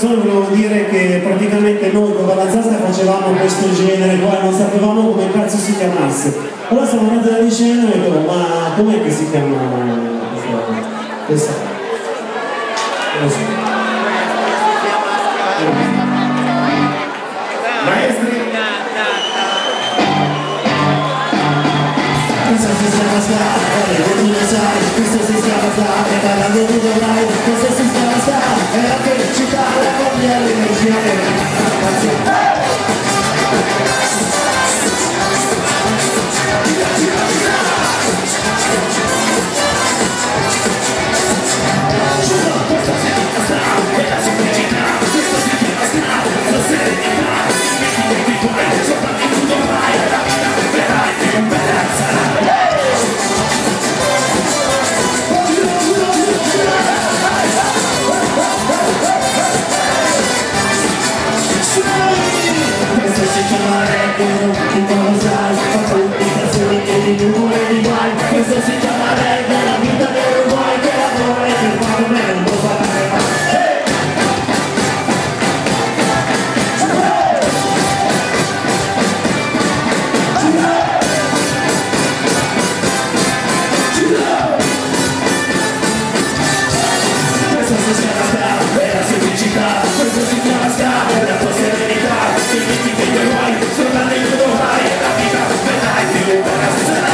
canzone volevo dire che praticamente noi con la Zasta facevamo questo genere qua, non sapevamo come cazzo si chiamasse. Allora siamo andati alla vicenda e ho detto, ma com'è che si chiama questa? Non lo so. Maestri? Questa si chiama Ska, tu lo sai, questo si chiama Ska, e parlando tu dovrai, questo si chiama Ska, e la felicità, la voglia, l'energia, questo si chiama reggae, la vita dell'uomo che lavora e che fa come non può fare mai. Questo si chiama Ska, è la semplicità, questo si chiama Ska, è la tua serenità, i limiti che vuoi, sopra di tu dovrai, e la vita vedrai più buona sarà.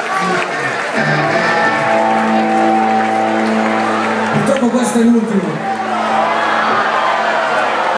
Purtroppo questo è l'ultimo.